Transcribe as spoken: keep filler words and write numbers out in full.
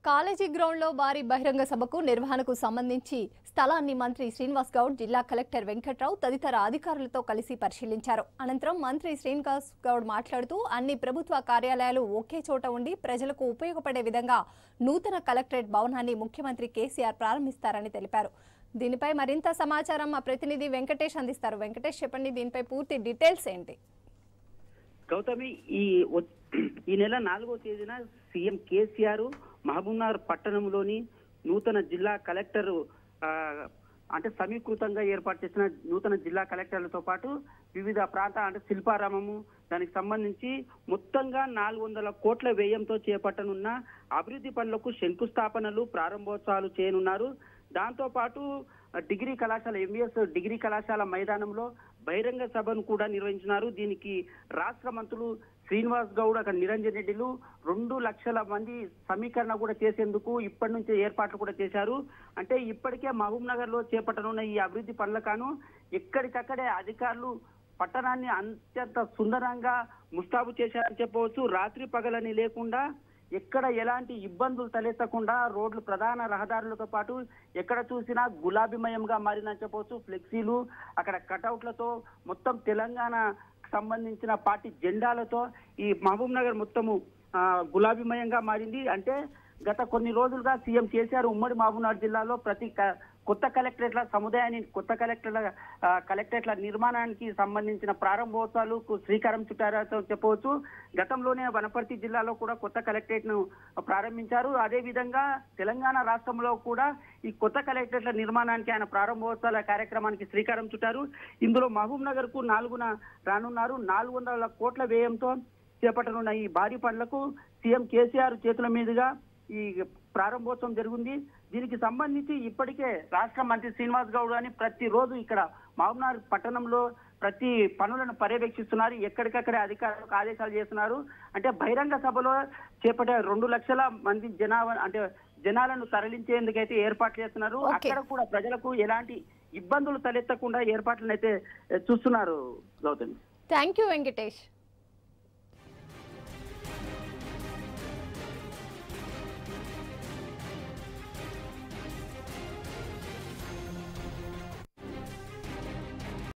College ground లో భారీ బహిరంగ సభకు నిర్వహణకు సంబంధించి స్థలాన్ని మంత్రి శ్రీనివాస్ గౌడ్, జిల్లా కలెక్టర్ వెంకట్రావు తదితర అధికారులతో కలిసి పరిశీలించారు. అనంతరం మంత్రి శ్రీనివాస్ గౌడ్ మాట్లాడుతూ అన్ని ప్రభుత్వ కార్యాలయాలు ఒకే చోట ఉండి ప్రజలకు ఉపయోగపడే విధంగా నూతన కలెక్టరేట్ భవనాన్ని ముఖ్యమంత్రి కేసీఆర్ ప్రారంభిస్తారని తెలిపారు. దీనిపై మరింత సమాచారం మా ప్రతినిధి వెంకటేష్ అందిస్తారు. వెంకటేష్, చెప్పండి, దీనిపై పూర్తి డీటెయిల్స్ ఏంటి? గౌతమి, ఈ ఈ నెల నాలుగో తేదీన సీఎం కేసీఆర్ మహబూబ్నగర్ పట్టణంలోని నూతన జిల్లా కలెక్టర్ అంటే సమీకృతంగా ఏర్పాటు చేసిన నూతన జిల్లా కలెక్టర్లతో పాటు వివిధ ప్రాంత అంటే శిల్పారామము దానికి సంబంధించి మొత్తంగా నాలుగు వందల కోట్ల వ్యయంతో చేపట్టనున్న అభివృద్ధి పనులకు శంకుస్థాపనలు ప్రారంభోత్సవాలు చేయనున్నారు. దాంతో పాటు డిగ్రీ కళాశాల ఎంబీఎస్ డిగ్రీ కళాశాల మైదానంలో బహిరంగ సభను కూడా నిర్వహించినారు. దీనికి రాష్ట్ర మంత్రులు శ్రీనివాస్ గౌడ్, అక్కడ నిరంజన్ రెడ్డిలు రెండు లక్షల మంది సమీకరణ కూడా చేసేందుకు ఇప్పటి నుంచే ఏర్పాట్లు కూడా చేశారు. అంటే ఇప్పటికే మహబూబ్ నగర్ లో చేపట్టనున్న ఈ అభివృద్ధి పనులకాను ఎక్కడికక్కడే అధికారులు పట్టణాన్ని అత్యంత సుందరంగా ముస్తాబు చేశారని చెప్పవచ్చు. రాత్రి పగలని లేకుండా ఎక్కడ ఎలాంటి ఇబ్బందులు తలెత్తకుండా రోడ్లు ప్రధాన రహదారులతో పాటు ఎక్కడ చూసినా గులాబీమయంగా మారిందని చెప్పవచ్చు. ఫ్లెక్సీలు, అక్కడ కటౌట్లతో మొత్తం తెలంగాణ సంబంధించిన పార్టీ జెండాలతో ఈ మహబూబ్ నగర్ మొత్తము గులాబీమయంగా మారింది. అంటే గత కొన్ని రోజులుగా సీఎం కేసీఆర్ ఉమ్మడి మహబూబ్నగర్ జిల్లాలో ప్రతి కొత్త కలెక్టరేట్ల సముదాయాన్ని కొత్త కలెక్టర్ల కలెక్టరేట్ల నిర్మాణానికి సంబంధించిన ప్రారంభోత్సవాలకు శ్రీకారం చుట్టారని చెప్పవచ్చు. గతంలోనే వనపర్తి జిల్లాలో కూడా కొత్త కలెక్టరేట్ ను ప్రారంభించారు. అదే విధంగా తెలంగాణ రాష్ట్రంలో కూడా ఈ కొత్త కలెక్టరేట్ల నిర్మాణానికి ఆయన ప్రారంభోత్సవాల కార్యక్రమానికి శ్రీకారం చుట్టారు. ఇందులో మహబూబ్ నగర్ కు నాలుగున రానున్నారు. నాలుగు వందల కోట్ల వ్యయంతో చేపట్టనున్న ఈ భారీ పనులకు సీఎం కేసీఆర్ చేతుల మీదుగా ఈ ప్రారంభోత్సవం జరిగింది. దీనికి సంబంధించి ఇప్పటికే రాష్ట్ర మంత్రి శ్రీనివాస్ గౌడ్ అని ప్రతిరోజు ఇక్కడ మహబూబ్నగర్ పట్టణంలో ప్రతి పనులను పర్యవేక్షిస్తున్నారు. ఎక్కడికక్కడే అధికారులకు ఆదేశాలు చేస్తున్నారు. అంటే బహిరంగ సభలో చేపట్టే రెండు లక్షల మంది జనాభా అంటే జనాలను తరలించేందుకైతే ఏర్పాట్లు చేస్తున్నారు. అక్కడ కూడా ప్రజలకు ఎలాంటి ఇబ్బందులు తలెత్తకుండా ఏర్పాట్లను అయితే చూస్తున్నారు. Gautami, thank you Venkatesh.